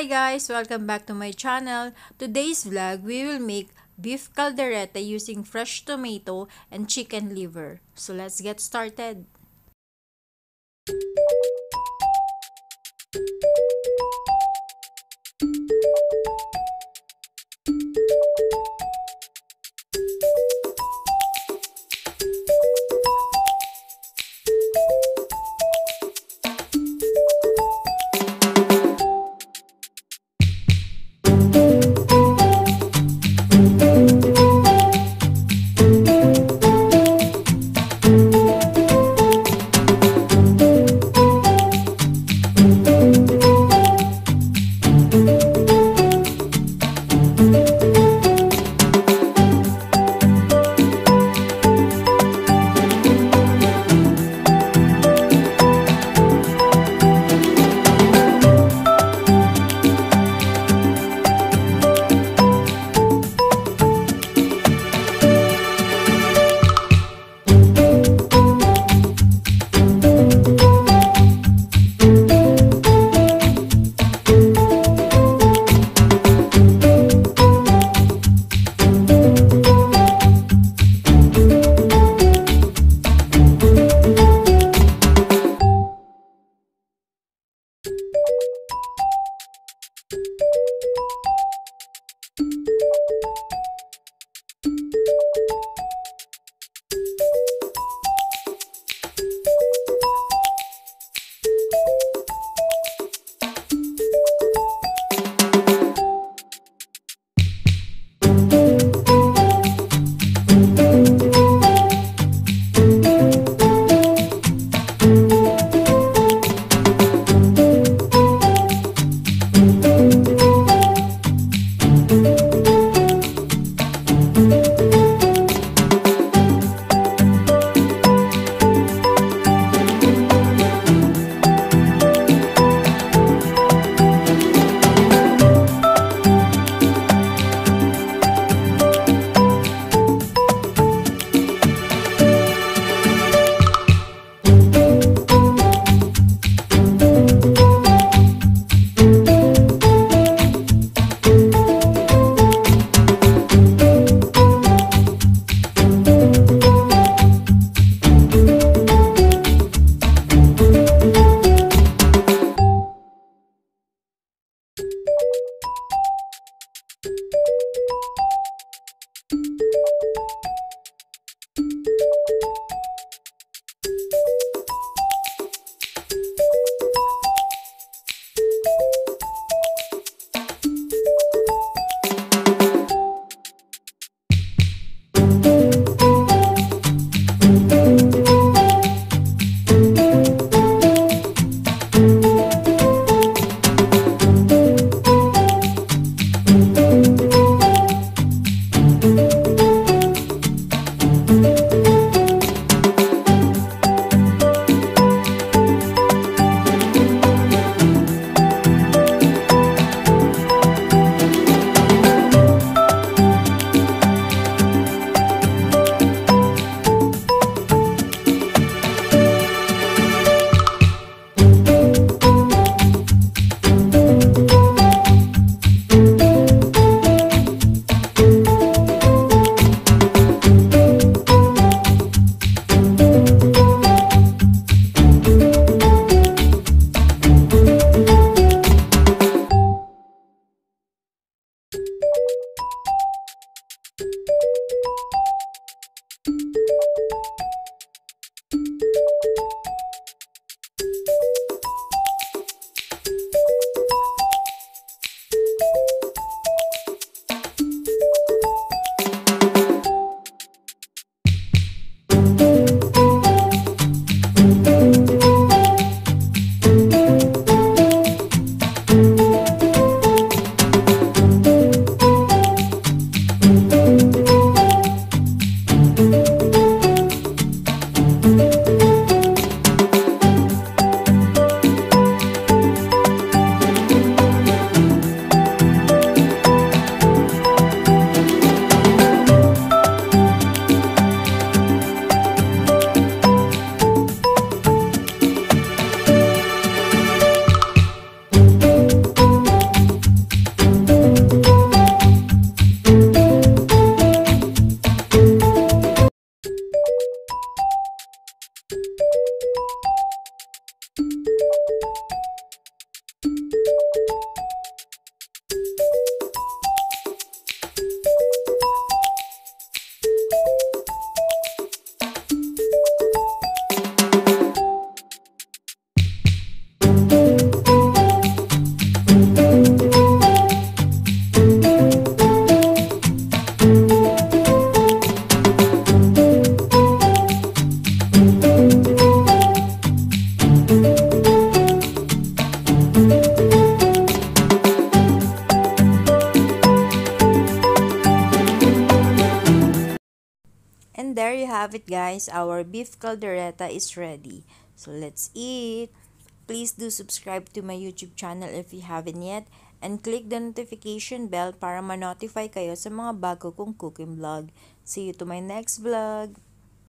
Hi guys! Welcome back to my channel. Today's vlog, we will make beef caldereta using fresh tomato and chicken liver. So let's get started. And there you have it, guys. Our beef caldereta is ready. So let's eat. Please do subscribe to my YouTube channel if you haven't yet and click the notification bell para ma-notify kayo sa mga bago kong cooking vlog. See you to my next vlog.